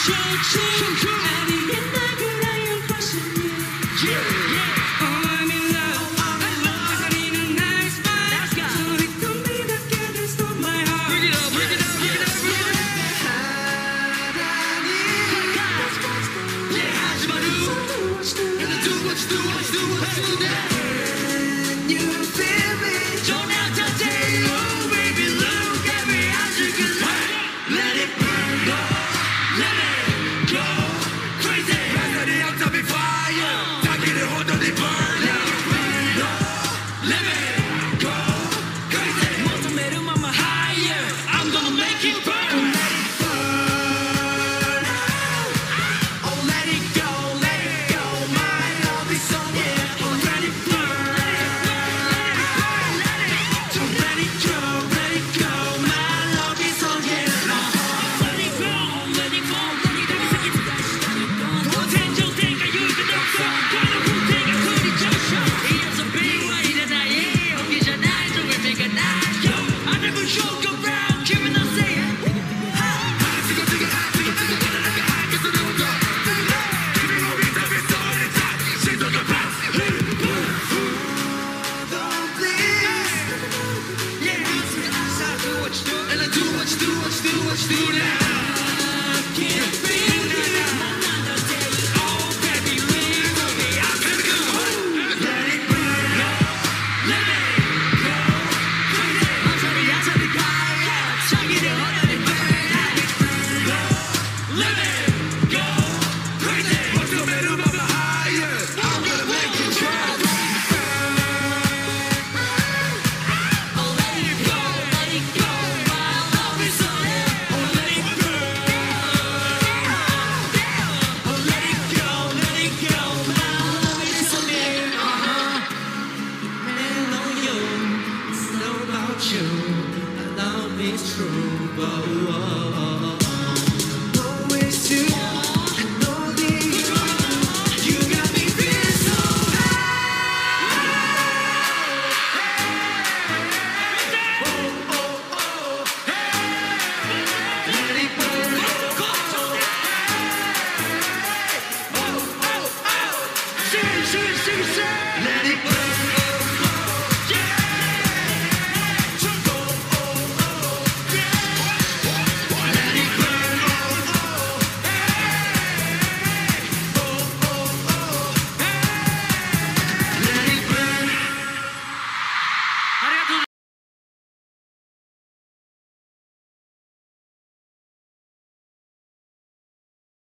true. 아니 옛날 그라이언 crushing you. Oh, I'm in love. 거리는 nice vibe. 소리통 비답게 they stole my heart. Bring it up, bring it up, bring it up, bring it up. Yeah, 하지 마, do. And do what you do, what you do, what you do now. Can you feel me? Don't have to tell you, baby, look at me as you can let it burn, go, let it go, crazy. Ready out to be fire, taking it hold on the burn, let it burn, go, let it go, crazy. Want to make it mama higher, I'm gonna make it burn. Let it burn, oh let it go, my love is on yeah. Oh let it burn, don't let it go, my love is on yeah. Let it go, let it go, let it go. 도전적된 가요가 없어, 과연 후대가 부딪혔어. 이어서 비와이래 나의 오기잖아, 좀 의미가 나죠. I never joke around, keeping on saying. What you do now? I can't feel it. Oh, baby, leave me. I'm gonna go. Let it burn. Let it go. I'm sorry, I said the guy. 자기를 허전히 burn. Let it burn. Let it go. Crazy. What's the matter about my higher? I'm gonna make you try. Oh, let it go. Let it go. My love is on it. Oh, let it burn. Oh, let it go. Let it go. My love is on it. Man on you. It's not about you. My love is true. Oh, oh, oh.